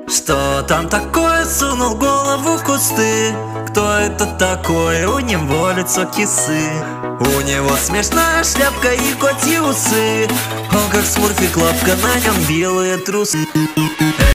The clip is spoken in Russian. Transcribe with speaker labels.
Speaker 1: Что там такое? Сунул голову в кусты. Кто это такой? У него лицо кисы. У него смешная шляпка и котьи усы. Он как смурфик, лапка, на нем белые трусы.